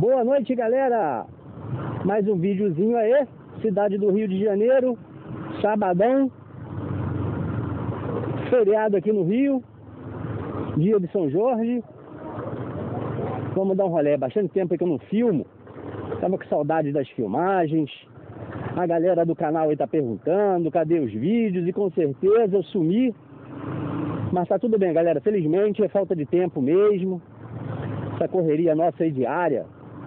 Boa noite, galera. Mais um videozinho aí. Cidade do Rio de Janeiro, sabadão, feriado aqui no Rio, dia de São Jorge. Vamos dar um rolê. Bastante tempo aí que eu não filmo. Tava com saudade das filmagens. A galera do canal aí tá perguntando cadê os vídeos, e com certeza eu sumi. Mas tá tudo bem, galera. Felizmente é falta de tempo mesmo. Essa correria nossa aí diária,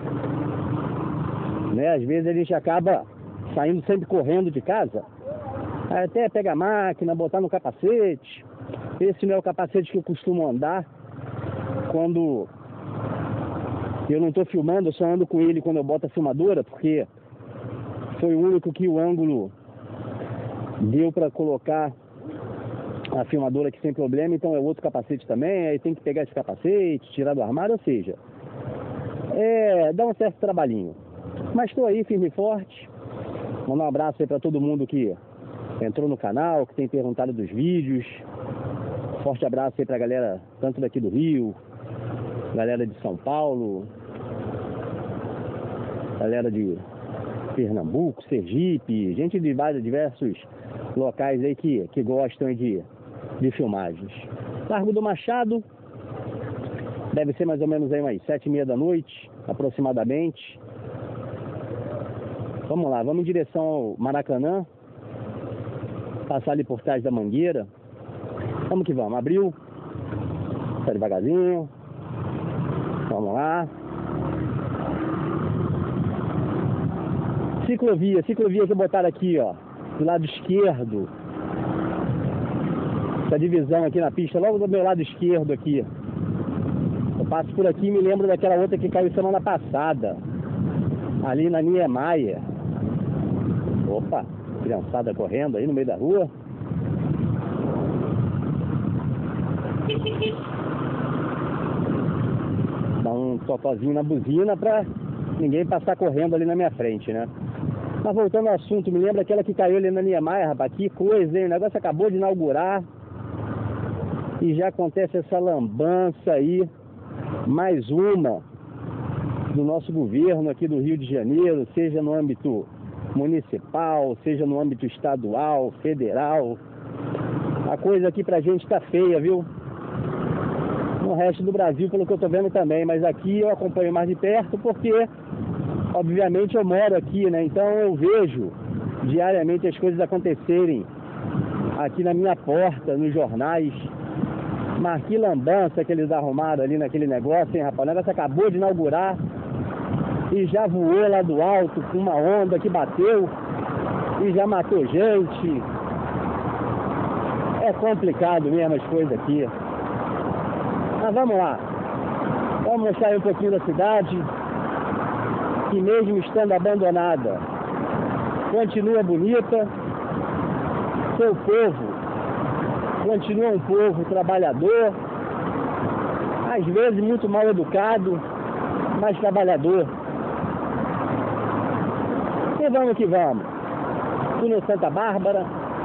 né? Às vezes a gente acaba saindo sempre correndo de casa, até pegar a máquina, botar no capacete. Esse não é o capacete que eu costumo andar quando eu não estou filmando, eu só ando com ele quando eu boto a filmadora, porque foi o único que o ângulo deu para colocar a filmadora aqui sem problema. Então é outro capacete também, aí tem que pegar esse capacete, tirar do armário, ou seja, dá um certo trabalhinho. Mas estou aí firme e forte. Mandar um abraço aí para todo mundo que entrou no canal, que tem perguntado dos vídeos. Forte abraço aí para a galera, tanto daqui do Rio, galera de São Paulo, galera de Pernambuco, Sergipe, gente de vários, diversos locais aí que gostam de filmagens. Largo do Machado, deve ser mais ou menos aí umas 7h30 da noite, aproximadamente. Vamos lá, vamos em direção ao Maracanã, passar ali por trás da Mangueira. Vamos que vamos, abriu, tá devagarzinho, vamos lá. Ciclovia que botaram aqui, ó, do lado esquerdo. Essa divisão aqui na pista, logo do meu lado esquerdo aqui. Eu passo por aqui e me lembro daquela outra que caiu semana passada, ali na Niemeyer. Opa, criançada correndo aí no meio da rua. Dá um totozinho na buzina pra ninguém passar correndo ali na minha frente, né? Mas voltando ao assunto, me lembra aquela que caiu ali na Niemeyer, rapaz, que coisa, hein? O negócio acabou de inaugurar e já acontece essa lambança aí, mais uma do nosso governo aqui do Rio de Janeiro, seja no âmbito municipal, seja no âmbito estadual, federal. A coisa aqui pra gente tá feia, viu? No resto do Brasil, pelo que eu tô vendo também, mas aqui eu acompanho mais de perto porque, obviamente, eu moro aqui, né? Então eu vejo diariamente as coisas acontecerem aqui na minha porta, nos jornais. Mas que lambança que eles arrumaram ali naquele negócio, hein, rapaz? O negócio acabou de inaugurar e já voou lá do alto com uma onda que bateu e já matou gente. É complicado mesmo as coisas aqui. Mas vamos lá. Vamos mostrar aí um pouquinho da cidade, que mesmo estando abandonada, continua bonita. Seu povo continua um povo trabalhador, às vezes muito mal educado, mas trabalhador. E vamos que vamos. Túnel Santa Bárbara.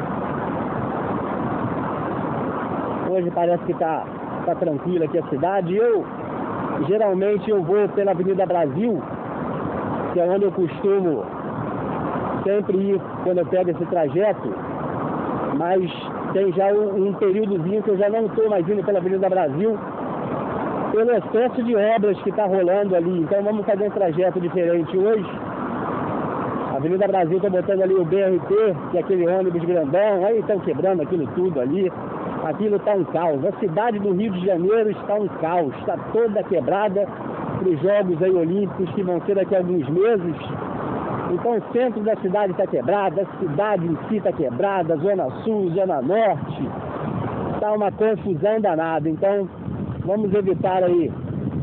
Hoje parece que tá tranquila aqui a cidade. Geralmente eu vou pela Avenida Brasil, que é onde eu costumo sempre ir quando eu pego esse trajeto, mas tem já um períodozinho que eu já não estou mais indo pela Avenida Brasil, pelo excesso de obras que está rolando ali. Então vamos fazer um trajeto diferente hoje. A Avenida Brasil está botando ali o BRT, que é aquele ônibus grandão, aí estão quebrando aquilo tudo ali. Aquilo está um caos. A cidade do Rio de Janeiro está um caos, está toda quebrada para os Jogos aí olímpicos que vão ser daqui a alguns meses. Então o centro da cidade está quebrado, a cidade em si está quebrada, Zona Sul, Zona Norte, está uma confusão danada. Então vamos evitar aí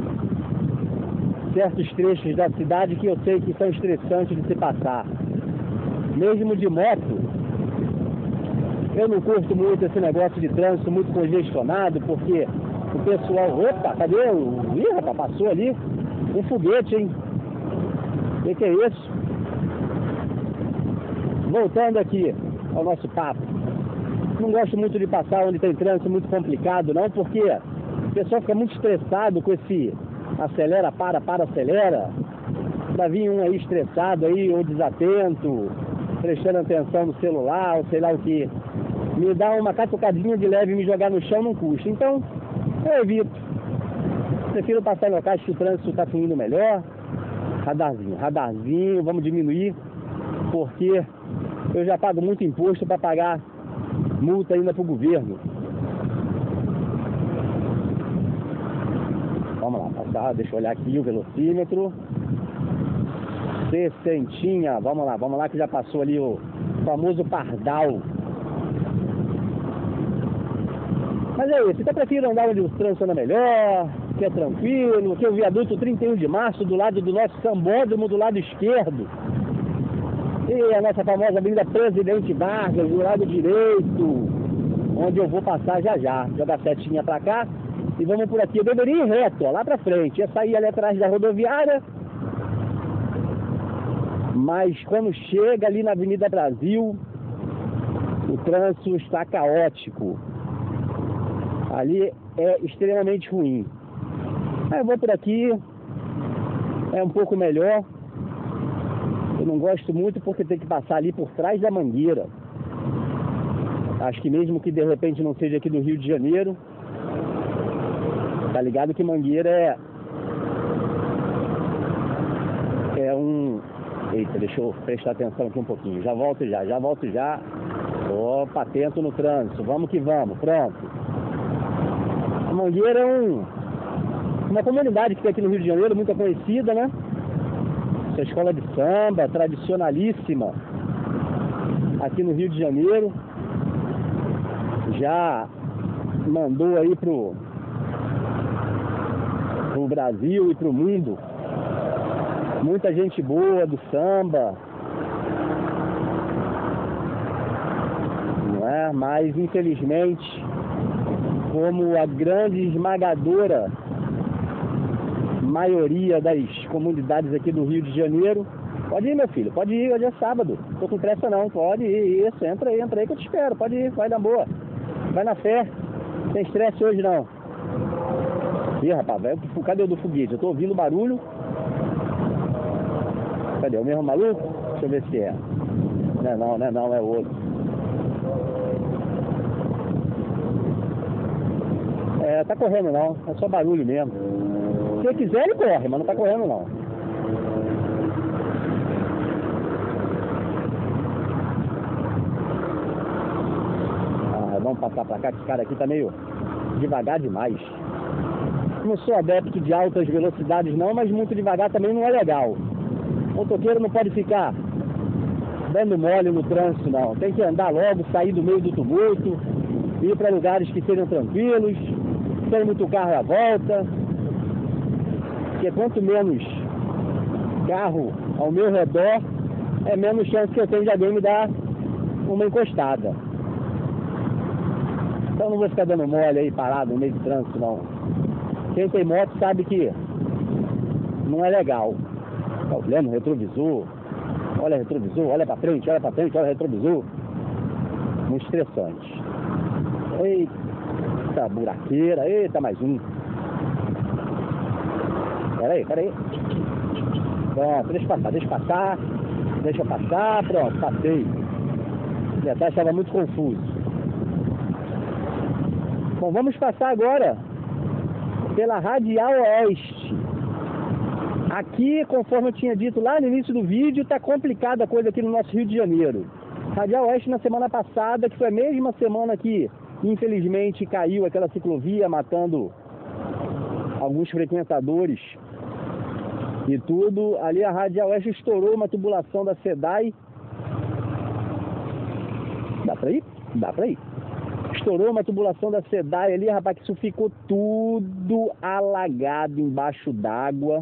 certos trechos da cidade que eu sei que são estressantes de se passar. Mesmo de moto, eu não curto muito esse negócio de trânsito muito congestionado, porque o pessoal... Opa, cadê o... Ih, rapaz, passou ali um foguete, hein? O que é isso? Voltando aqui ao nosso papo. Não gosto muito de passar onde tem trânsito muito complicado, não, porque o pessoal fica muito estressado com esse acelera, para, acelera. Pra vir um aí estressado aí, ou desatento, prestando atenção no celular, ou sei lá o que. Me dá uma catucadinha de leve e me jogar no chão não custa. Então, eu evito. Prefiro passar em locais que o trânsito está fluindo melhor. Radarzinho, vamos diminuir, porque eu já pago muito imposto para pagar multa ainda pro governo. Vamos lá, passar, deixa eu olhar aqui o velocímetro. 60, vamos lá que já passou ali o famoso pardal. Mas é isso, então eu prefiro andar onde o trânsito anda melhor, que é tranquilo, que é o viaduto 31 de março, do lado do nosso sambódromo, do lado esquerdo. E a nossa famosa Avenida Presidente Vargas, do lado direito, onde eu vou passar já. Jogar setinha pra cá e vamos por aqui. Eu deveria ir reto, ó, lá pra frente. Ia sair ali atrás da rodoviária. Mas quando chega ali na Avenida Brasil, o trânsito está caótico. Ali é extremamente ruim. Aí eu vou por aqui, é um pouco melhor. Eu não gosto muito porque tem que passar ali por trás da Mangueira. Acho que mesmo que de repente não seja aqui do Rio de Janeiro, tá ligado que Mangueira é um... Eita, deixa eu prestar atenção aqui um pouquinho. Já volto já. Opa, atento no trânsito. Vamos que vamos, pronto. A Mangueira é uma comunidade que tem aqui no Rio de Janeiro, muito conhecida, né? Essa escola de samba, tradicionalíssima aqui no Rio de Janeiro. Já mandou aí pro Brasil e pro mundo muita gente boa do samba, não é? Mas infelizmente, como a grande esmagadora maioria das comunidades aqui do Rio de Janeiro... Pode ir, meu filho, pode ir, hoje é sábado, tô com pressa não, pode ir, isso, entra aí que eu te espero, pode ir, vai na boa, vai na fé, não tem estresse hoje não. Ih, rapaz, cadê o do foguete? Eu tô ouvindo barulho. Cadê, o mesmo maluco? Deixa eu ver se é. Não, é outro. É, tá correndo não, é só barulho mesmo. Se ele quiser ele corre, mas não tá correndo não. Vamos passar pra cá, que esse cara aqui tá meio devagar demais. Não sou adepto de altas velocidades não, mas muito devagar também não é legal. O motoqueiro não pode ficar dando mole no trânsito não. Tem que andar logo, sair do meio do tumulto, ir para lugares que sejam tranquilos, sem muito carro à volta. Porque quanto menos carro ao meu redor, é menos chance que eu tenho de alguém me dar uma encostada. Então não vou ficar dando mole aí parado no meio do trânsito não. Quem tem moto sabe que não é legal. Tá olhando retrovisor, olha pra frente, olha retrovisor. Muito estressante. Eita buraqueira, eita mais um. Peraí. Pronto, deixa eu passar, pronto, passei. E até estava muito confuso. Bom, vamos passar agora pela Radial Oeste. Aqui, conforme eu tinha dito lá no início do vídeo, tá complicada a coisa aqui no nosso Rio de Janeiro. Radial Oeste na semana passada, que foi a mesma semana que, infelizmente, caiu aquela ciclovia, matando alguns frequentadores e tudo. Ali a Radial Oeste estourou uma tubulação da SEDAI. Dá pra ir? Estourou uma tubulação da SEDAI ali, rapaz, que isso ficou tudo alagado embaixo d'água.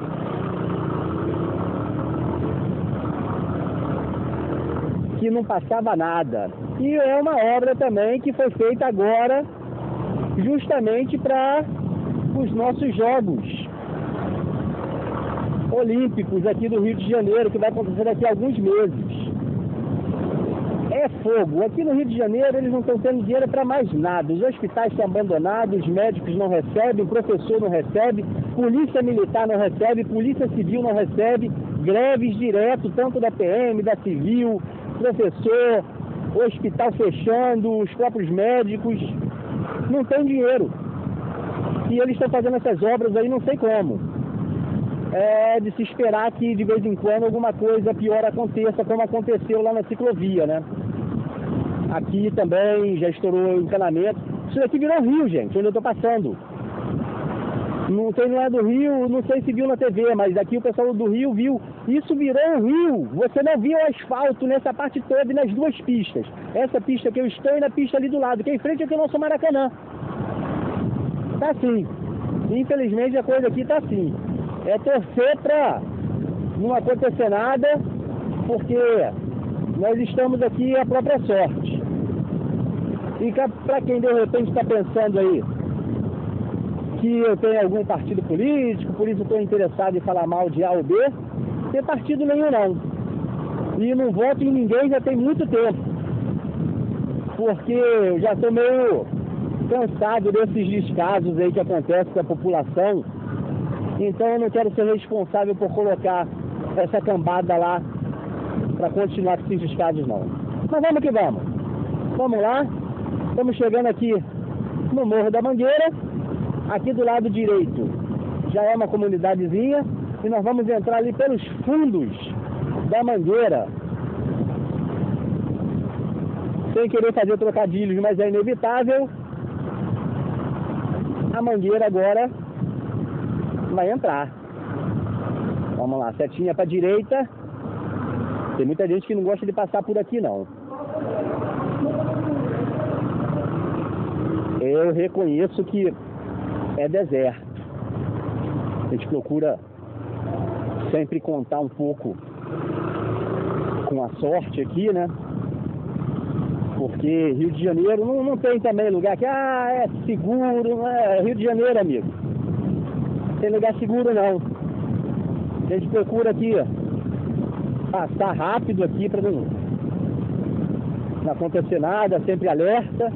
Que não passava nada. E é uma obra também que foi feita agora justamente para os nossos Jogos Olímpicos aqui do Rio de Janeiro, que vai acontecer daqui a alguns meses. é fogo. Aqui no Rio de Janeiro eles não estão tendo dinheiro para mais nada. Os hospitais estão abandonados, os médicos não recebem, o professor não recebe, polícia militar não recebe, polícia civil não recebe, greves direto, tanto da PM, da civil, professor, o hospital fechando, os próprios médicos, não tem dinheiro. E eles estão fazendo essas obras aí não sei como. É de se esperar que de vez em quando alguma coisa pior aconteça, como aconteceu lá na ciclovia, né? Aqui também já estourou o encanamento. Isso daqui virou rio, gente, onde eu tô passando. Não é do Rio, não sei se viu na TV, mas aqui o pessoal do Rio viu. Isso virou um rio. Você não viu o asfalto nessa parte toda e nas duas pistas. Essa pista que eu estou e na pista ali do lado, que é em frente aqui ao nosso Maracanã. Tá assim. Infelizmente a coisa aqui tá assim. É torcer pra não acontecer nada, porque nós estamos aqui à própria sorte. E para quem de repente está pensando aí que eu tenho algum partido político, por isso estou interessado em falar mal de A ou B, tem partido nenhum não. E não voto em ninguém já tem muito tempo. Porque eu já estou meio cansado desses descasos aí que acontecem com a população. Então eu não quero ser responsável por colocar essa cambada lá para continuar com esses descasos não. Mas vamos que vamos. Vamos lá. Estamos chegando aqui no Morro da Mangueira. Aqui do lado direito já é uma comunidadezinha. E nós vamos entrar ali pelos fundos da Mangueira. Sem querer fazer trocadilhos, mas é inevitável. A Mangueira agora vai entrar. Vamos lá, setinha para direita. Tem muita gente que não gosta de passar por aqui não. Eu reconheço que é deserto. A gente procura sempre contar um pouco com a sorte aqui, né? Porque Rio de Janeiro não tem também lugar que é seguro, não é Rio de Janeiro, amigo. Não tem lugar seguro não. A gente procura aqui passar rápido aqui para não acontecer nada, sempre alerta.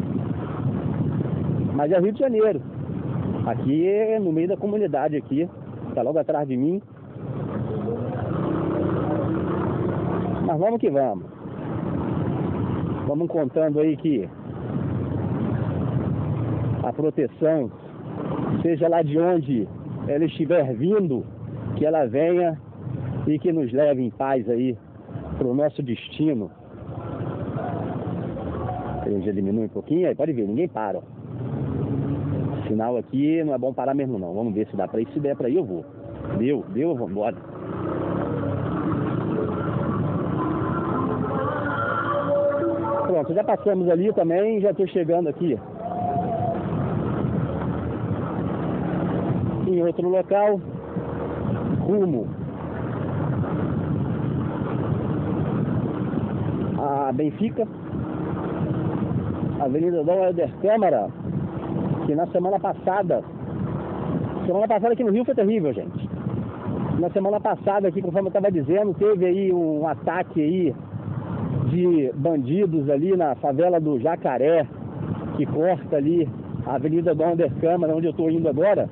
Mas é Rio de Janeiro. Aqui é no meio da comunidade aqui, tá logo atrás de mim. Mas vamos que vamos. Vamos contando aí que a proteção, seja lá de onde ela estiver vindo, que ela venha e que nos leve em paz aí para o nosso destino. A gente já diminui um pouquinho, aí pode ver, ninguém para. Ó. Sinal aqui não é bom parar mesmo não. Vamos ver se dá para ir. Se der para ir eu vou. Deu, vamos embora. Pronto, já passamos ali também, já estou chegando aqui em outro local, rumo a Benfica, Avenida Dom Helder Câmara, que na semana passada aqui no Rio foi terrível, gente. Na semana passada aqui, conforme eu estava dizendo, teve aí um ataque aí de bandidos ali na favela do Jacaré, que corta ali a Avenida Dom Helder Câmara, onde eu estou indo agora.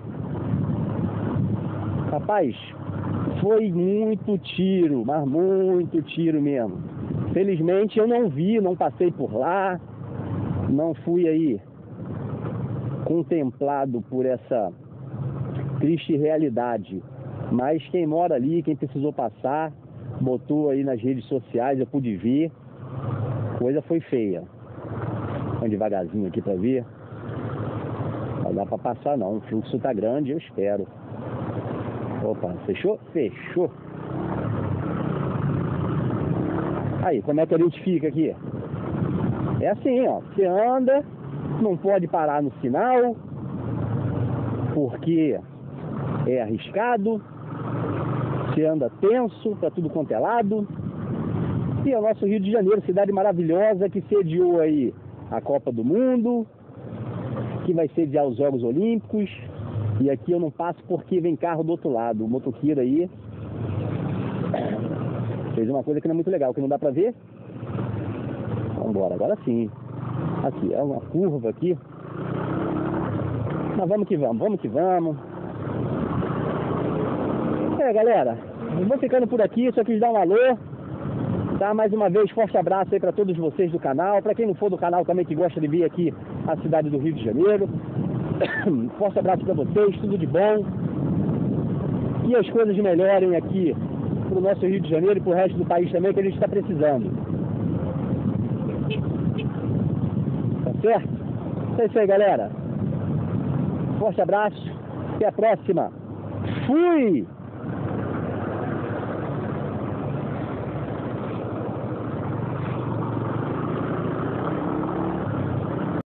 Rapaz, foi muito tiro, mas muito tiro mesmo. Felizmente eu não vi, não passei por lá, não fui aí contemplado por essa triste realidade. Mas quem mora ali, quem precisou passar, botou aí nas redes sociais, eu pude ver. Coisa foi feia. Vamos devagarzinho aqui pra ver. Não dá pra passar não, o fluxo tá grande, eu espero. Opa, fechou? Fechou. Aí, como é que a gente fica aqui? É assim, ó, você anda, não pode parar no sinal, porque é arriscado, você anda tenso, pra tudo quanto é lado. E é o nosso Rio de Janeiro, cidade maravilhosa que sediou aí a Copa do Mundo, que vai sediar os Jogos Olímpicos. E aqui eu não passo porque vem carro do outro lado. O motoqueiro aí fez uma coisa que não é muito legal, que não dá pra ver. Vambora, agora sim. Aqui, é uma curva aqui. Mas vamos que vamos, vamos que vamos. Galera, eu vou ficando por aqui, só quis dar um alô. Tá? Mais uma vez, forte abraço aí para todos vocês do canal. Para quem não for do canal também, que gosta de vir aqui à cidade do Rio de Janeiro. Forte abraço para vocês, tudo de bom. E as coisas melhorem aqui pro nosso Rio de Janeiro e pro resto do país também, que a gente está precisando. Tá certo? É isso aí, galera. Forte abraço. Até a próxima. Fui!